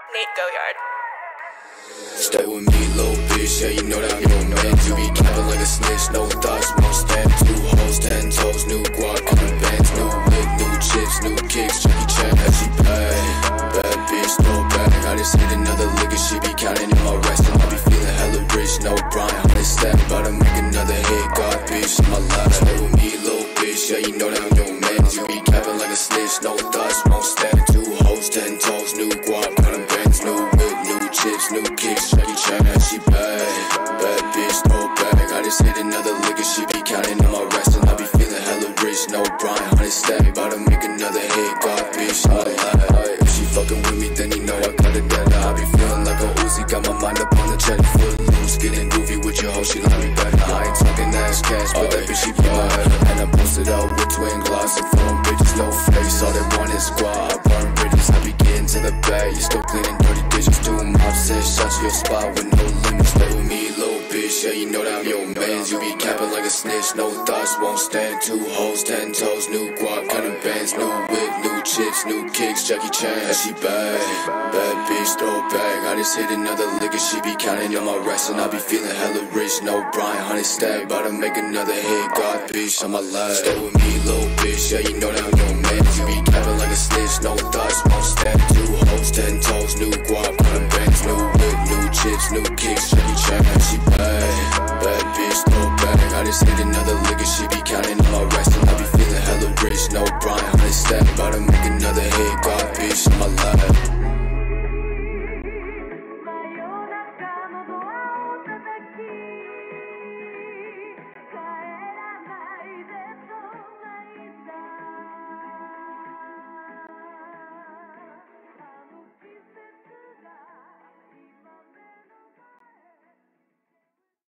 Nate Goyard. Stay with me, little bitch, yeah, you know that I'm your man. You be capping like a snitch, no thoughts, won't stand. 2 hoes, 10 toes, new guac, on the bands, new wig, new chips, new kicks, Jackie Chan, as she pay. Bad bitch, throw back, I just hit another lick and she be counting in my rest. And I be feeling hella rich, no Brian, 100 stack, about to make another hit, God bitch, in my life. Stay with me, little bitch, yeah, you know that I'm your man. You be capping like a snitch, no thoughts, won't stand. 2 hoes, 10 toes, new guac, on the bands, new wig, new chips, new kicks, Jackie Chan, as she pay. Bad bitch, throw back, I just hit another lick and she be counting in my rest. And I be feeling hella rich, no Brian, 100 stack, about to make another hit, God bitch, in my life. If she fucking with me, then you know I got it better. I be feeling like a Uzi, got my mind up on the cheddar. Foot loose, getting goofy with your hoe, she like me better. I ain't talking ass cash, but that bitch she be my head. And I posted out with twin glass and phone bitches, no face. All they want is squad, I burn bridges. I be getting to the bag, you still cleaning dirty dishes. 2 mops, 6 shots to your spot with no limits. Stay with me, little bitch, yeah, you know that I'm your mans. You be capping like a snitch, no thoughts, won't stand. 2 hoes, 10 toes, new guap, counting bands, new wig, new chips, new kicks, Jackie Chan, as she bag. Bad bitch, throw back, I just hit another lick and she be counting on my rest. And I be feeling hella rich, no Brian, 100 stack, about to make another hit, God bitch, on my life. Stay with me, little bitch, yeah, you know that I'm your man. You be capping like a snitch, no thoughts, won't stand. 2 hoes, 10 toes, new guap, counting bands, new wig, new chips, new kicks, Jackie Chan, as she bag. Bad bitch, throw back, I just hit another lick and she be counting